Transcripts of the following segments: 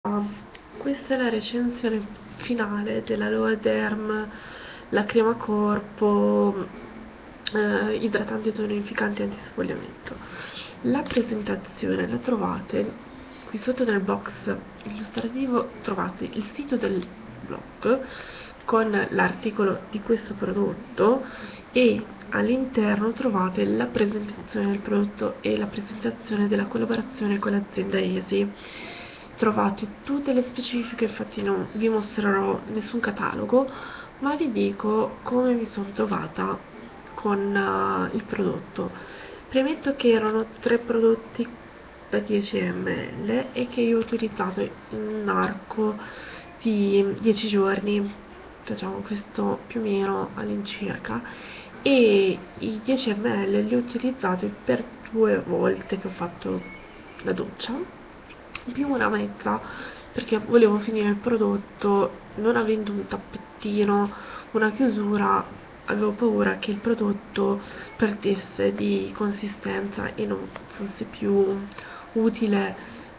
Questa è la recensione finale dell'Aloe Derm, la crema corpo, idratante tonificante antisfogliamento. La presentazione la trovate qui sotto nel box illustrativo, trovate il sito del blog con l'articolo di questo prodotto e all'interno trovate la presentazione del prodotto e la presentazione della collaborazione con l'azienda ESI. Trovate tutte le specifiche, infatti non vi mostrerò nessun catalogo, ma vi dico come mi sono trovata con il prodotto. Premetto che erano 3 prodotti da 10 ml e che io ho utilizzato in un arco di 10 giorni, facciamo questo più o meno all'incirca, e i 10 ml li ho utilizzati per 2 volte che ho fatto la doccia, più una mezza perché volevo finire il prodotto. Non avendo un tappettino, una chiusura, avevo paura che il prodotto perdesse di consistenza e non fosse più utile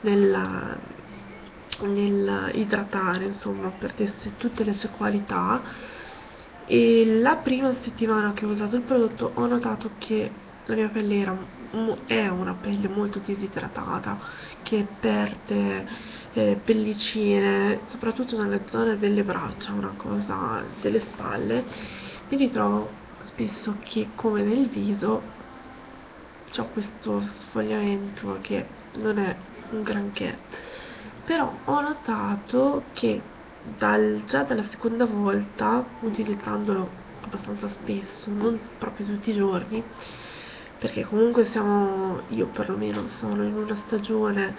nel idratare, insomma, perdesse tutte le sue qualità. E la prima settimana che ho usato il prodotto ho notato che la mia pelle è una pelle molto disidratata, che perde pellicine, soprattutto nelle zone delle braccia, una cosa delle spalle. Mi ritrovo spesso che, come nel viso, c'ho questo sfogliamento che non è un granché, però ho notato che già dalla seconda volta, utilizzandolo abbastanza spesso, non proprio tutti i giorni, perché comunque io perlomeno sono in una stagione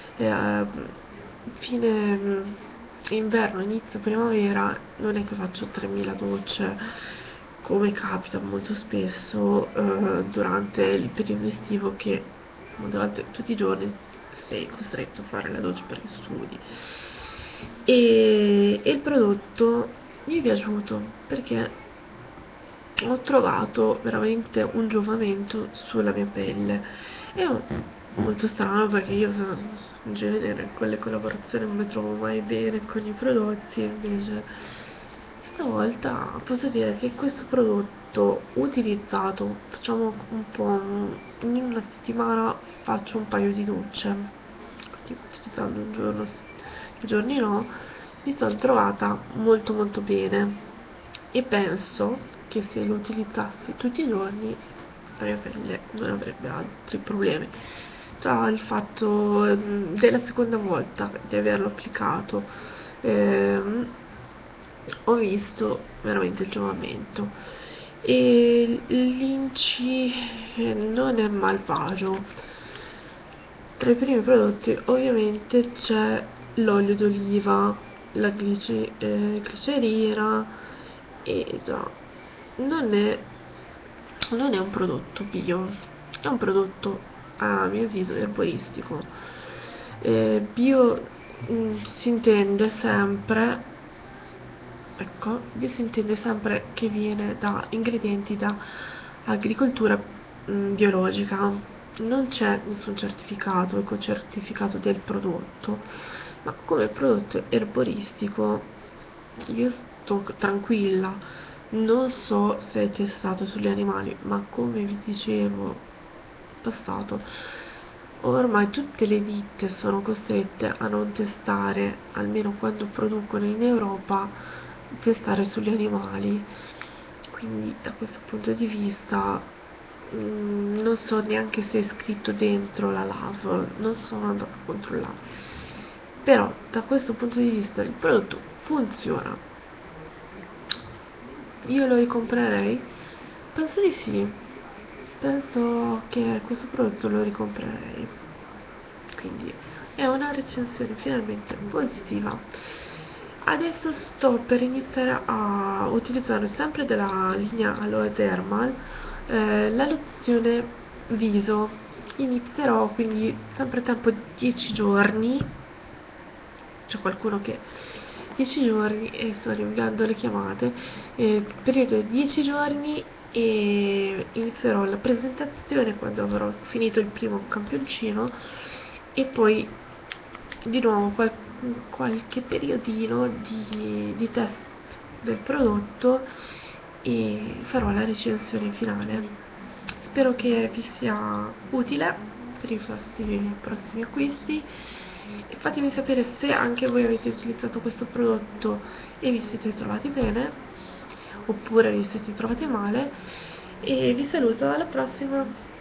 fine inverno, inizio primavera, non è che faccio 3000 docce come capita molto spesso durante il periodo estivo, che durante tutti i giorni sei costretto a fare la doccia per gli studi. E il prodotto mi è piaciuto perché ho trovato veramente un giovamento sulla mia pelle. È molto strano perché io in genere con le collaborazioni non mi trovo mai bene con i prodotti, invece stavolta posso dire che questo prodotto utilizzato, facciamo un po', in una settimana faccio un paio di docce, quindi utilizzando un giorno sì, 2 giorni no, mi sono trovata molto molto bene e penso che se lo utilizzassi tutti i giorni la mia pelle non avrebbe altri problemi. Già il fatto della seconda volta di averlo applicato, ehm, ho visto veramente il giovamento e l'Inci non è malvagio. Tra i primi prodotti ovviamente c'è l'olio d'oliva, la glicerina, e già non è, non è un prodotto bio, è un prodotto a mio avviso erboristico. Bio si intende sempre, ecco, bio si intende sempre che viene da ingredienti da agricoltura biologica. Non c'è nessun certificato, ecocertificato del prodotto, ma come prodotto erboristico io sto tranquilla. Non so se è testato sugli animali, ma come vi dicevo in passato, ormai tutte le ditte sono costrette a non testare, almeno quando producono in Europa, testare sugli animali. Quindi da questo punto di vista non so neanche se è scritto dentro la LAV, non sono andata a controllare. Però da questo punto di vista il prodotto funziona. Io lo ricomprerei? Penso di sì. Penso che questo prodotto lo ricomprerei. Quindi è una recensione finalmente positiva. Adesso sto per iniziare a utilizzare sempre della linea Aloe Dermal la lozione viso. Inizierò quindi sempre tempo 10 giorni. C'è qualcuno che 10 giorni e sto rinviando le chiamate, periodo di 10 giorni, e inizierò la presentazione quando avrò finito il primo campioncino, e poi di nuovo qualche periodino di test del prodotto e farò la recensione finale. Spero che vi sia utile per i vostri prossimi acquisti e fatemi sapere se anche voi avete utilizzato questo prodotto e vi siete trovati bene oppure vi siete trovati male, e vi saluto, alla prossima!